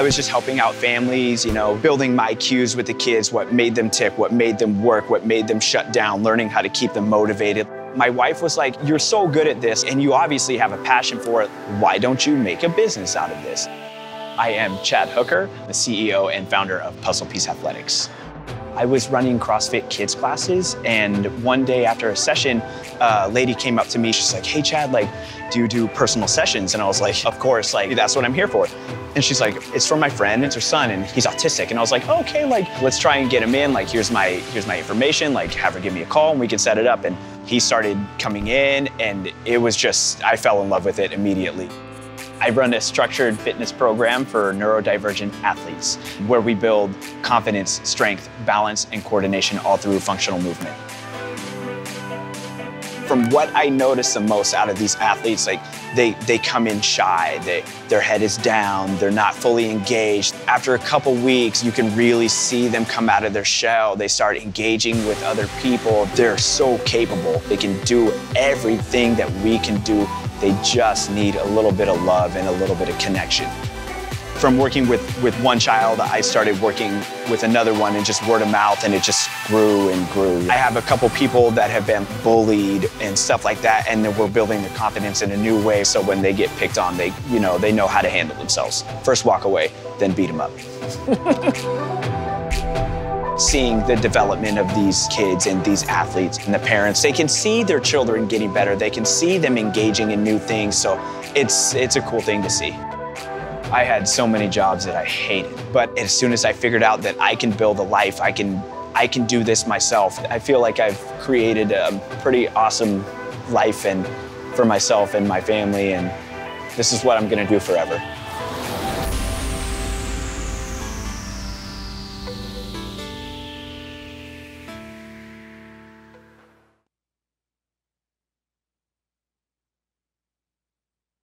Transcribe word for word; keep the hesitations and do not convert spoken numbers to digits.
I was just helping out families, you know, building my cues with the kids, what made them tick, what made them work, what made them shut down, learning how to keep them motivated. My wife was like, you're so good at this and you obviously have a passion for it. Why don't you make a business out of this? I am Chad Hooker, the C E O and founder of Puzzle Piece Athletics. I was running CrossFit kids classes, and one day after a session, a lady came up to me. She's like, hey, Chad, like, do you do personal sessions? And I was like, of course, like, that's what I'm here for. And she's like, it's for my friend, it's her son, and he's autistic. And I was like, oh, okay, like, let's try and get him in. Like, here's my, here's my information. Like, have her give me a call and we can set it up. And he started coming in, and it was just, I fell in love with it immediately. I run a structured fitness program for neurodivergent athletes where we build confidence, strength, balance, and coordination all through functional movement. From what I notice the most out of these athletes, like they, they come in shy, they, their head is down, they're not fully engaged. After a couple weeks, you can really see them come out of their shell. They start engaging with other people. They're so capable. They can do everything that we can do. They just need a little bit of love and a little bit of connection. From working with, with one child, I started working with another one and just word of mouth, and it just grew and grew. I have a couple people that have been bullied and stuff like that, and we're building their confidence in a new way, so when they get picked on, they, you know, they know how to handle themselves. First walk away, then beat them up. Seeing the development of these kids and these athletes and the parents, they can see their children getting better. They can see them engaging in new things, so it's, it's a cool thing to see. I had so many jobs that I hated, but as soon as I figured out that I can build a life, I can, I can do this myself, I feel like I've created a pretty awesome life and for myself and my family, and this is what I'm gonna do forever.